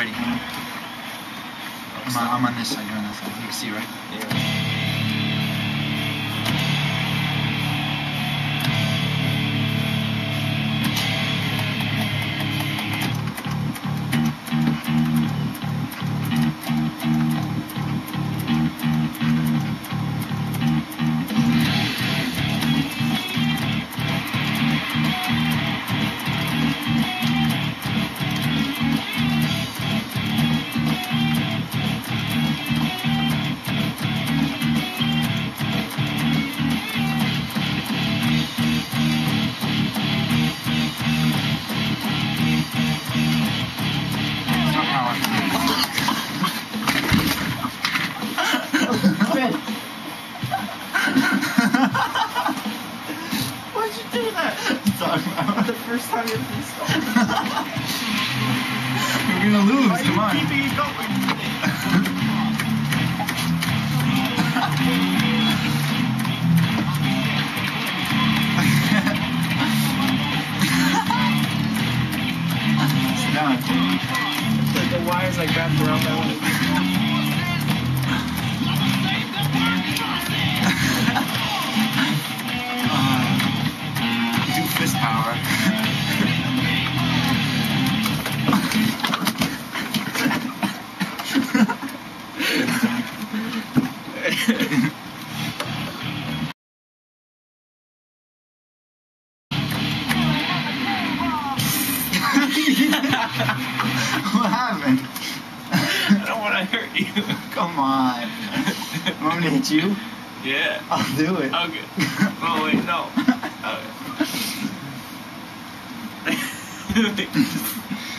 ready. I'm on this side, you're on that side. You can see, right? Yeah. Why'd you do that? The first time you freestyle. You're gonna lose, come on. Keeping it going. It's done. The wires like wrapped around that one. Do fist power. What happened? I don't want to hurt you. Come on. Want me to hit you? Yeah. I'll do it. Okay. Oh wait, no. Okay.